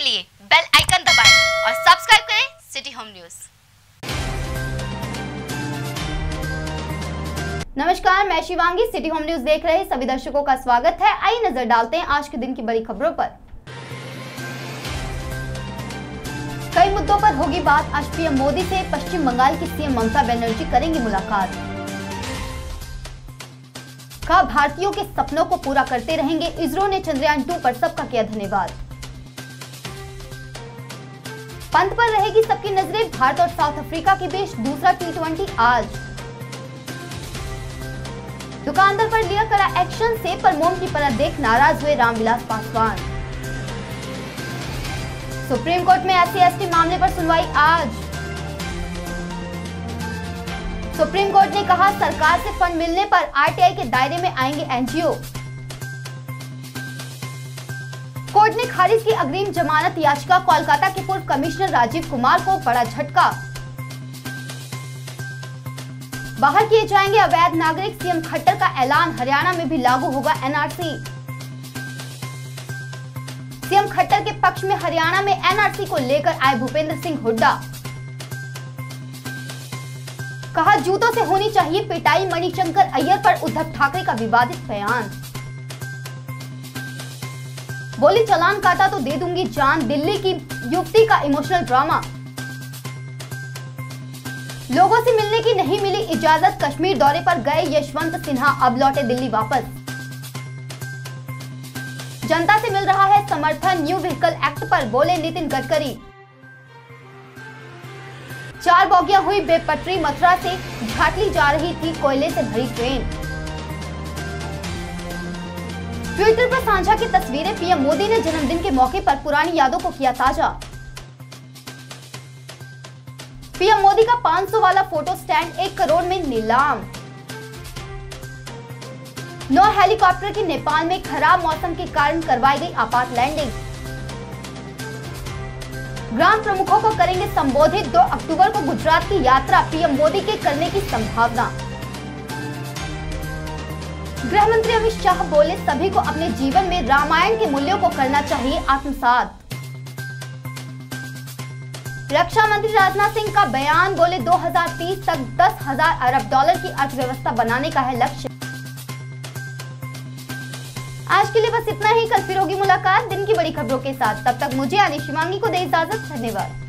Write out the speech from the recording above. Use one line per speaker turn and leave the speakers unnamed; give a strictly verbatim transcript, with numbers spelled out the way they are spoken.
लिए bell icon दबाएं और सब्सक्राइब करें सिटी होम न्यूज।
नमस्कार, मैं शिवांगी। सिटी होम न्यूज देख रहे सभी दर्शकों का स्वागत है। आइए नजर डालते हैं आज के दिन की बड़ी खबरों पर। कई मुद्दों पर होगी बात। आज पीएम मोदी से पश्चिम बंगाल की सीएम ममता बनर्जी करेंगी मुलाकात। कहा, भारतीयों के सपनों को पूरा करते रहेंगे। इसरो ने चंद्रयान टू पर सबका किया धन्यवाद। पंत पर रहेगी सबकी नजरें। भारत और साउथ अफ्रीका के बीच दूसरा टी ट्वेंटी आज। दुकानदार पर लिया कड़ा एक्शन। सेब पर मोम की परत देख नाराज हुए रामविलास पासवान। सुप्रीम कोर्ट में एस सी एस टी मामले पर सुनवाई आज। सुप्रीम कोर्ट ने कहा, सरकार से फंड मिलने पर आर टी आई के दायरे में आएंगे एन जी ओ। कोर्ट ने खारिज की अग्रिम जमानत याचिका। कोलकाता के पूर्व कमिश्नर राजीव कुमार को बड़ा झटका। बाहर किए जाएंगे अवैध नागरिक। सीएम खट्टर का ऐलान। हरियाणा में भी लागू होगा N R C. CM Khattar के पक्ष में हरियाणा में एन आर सी को लेकर आए भूपेंद्र सिंह हुड्डा। कहा, जूतों से होनी चाहिए पिटाई। मणिशंकर अय्यर पर उद्धव ठाकरे का विवादित बयान। बोली, चालान काटा तो दे दूंगी जान। दिल्ली की युवती का इमोशनल ड्रामा। लोगों से मिलने की नहीं मिली इजाजत। कश्मीर दौरे पर गए यशवंत सिन्हा अब लौटे दिल्ली वापस। जनता से मिल रहा है समर्थन न्यू व्हीकल एक्ट पर, बोले नितिन गडकरी। चार बोगियां हुई बेपटरी। मथुरा से घाटली जा रही थी कोयले से भरी ट्रेन। ट्विटर पर साझा की तस्वीरें। पीएम मोदी ने जन्मदिन के मौके पर पुरानी यादों को किया ताजा। पीएम मोदी का पाँच सौ वाला फोटो स्टैंड एक करोड़ में नीलाम। नौ हेलीकॉप्टर की नेपाल में खराब मौसम के कारण करवाई गई आपात लैंडिंग। ग्राम प्रमुखों को करेंगे संबोधित। दो अक्टूबर को गुजरात की यात्रा पीएम मोदी के करने की संभावना। गृह मंत्री अमित शाह बोले, सभी को अपने जीवन में रामायण के मूल्यों को करना चाहिए आत्मसात। रक्षा मंत्री राजनाथ सिंह का बयान। बोले, दो हज़ार तीस तक दस हज़ार अरब डॉलर की अर्थव्यवस्था बनाने का है लक्ष्य। आज के लिए बस इतना ही। कल फिर होगी मुलाकात दिन की बड़ी खबरों के साथ। तब तक मुझे यानी शिवांगी को दे इजाजत। धन्यवाद।